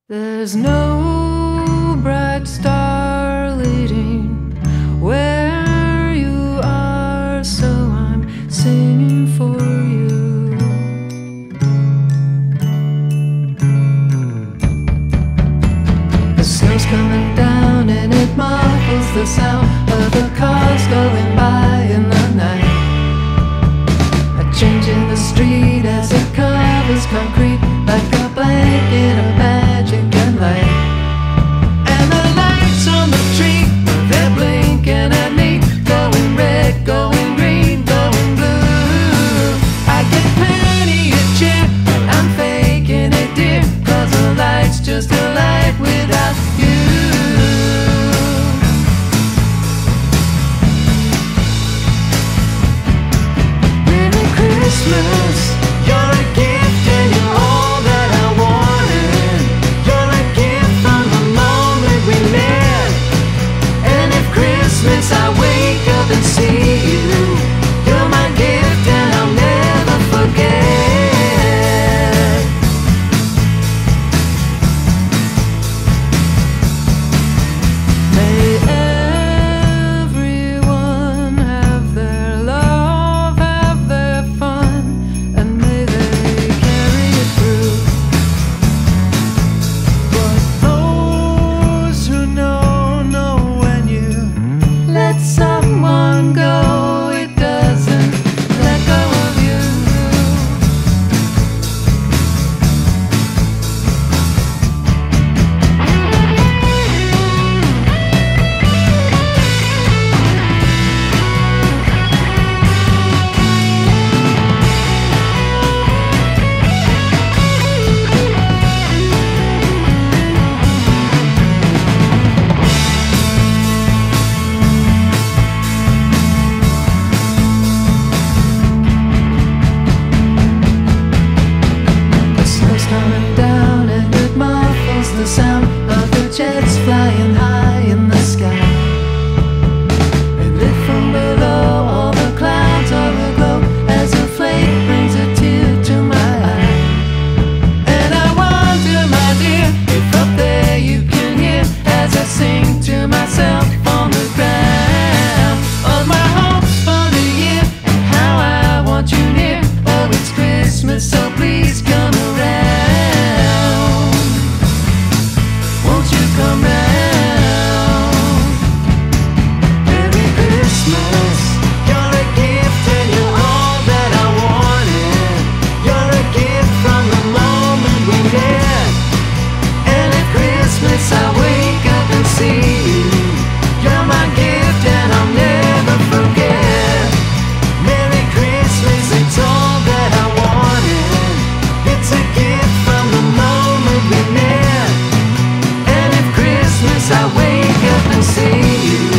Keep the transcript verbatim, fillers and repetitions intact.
There's no bright star leading where you are, so I'm singing for you. The snow's coming down and it muffles the sound of the cars going by in the night. A change in the street as it covers concrete like a blanket of magic and light. And the lights on the tree, they're blinking at me, going red, going green, going blue. I get plenty of cheer, but I'm faking it, dear, 'cause the light's just a light without you. Merry Christmas, you're a gift and you're all that I wanted. You're a gift from the moment we met. And if Christmas I wake up and see you, you're my gift and I'll never forget. May everyone have their love, have their fun, and may they carry it through. But those who know, know when you let someone go, it doesn't let go of you. The snow's coming down and it muffles the sound of the jets flying high in the sky. And lit from below, all the clouds are aglow as a flake brings a tear to my eye. And I wonder, my dear, if up there you can hear as I sing to myself on the ground of my hopes for the year and how I want you near. Oh, it's Christmas, so please come around. Won't you come round? Merry Christmas, you're a gift and you're all that I wanted. You're a gift from the moment we met. And at Christmas I wake up and see you. You're my gift and I'll never forget. Merry Christmas, it's all that I wanted. It's a gift from the moment we met. And at Christmas I wake up and see you.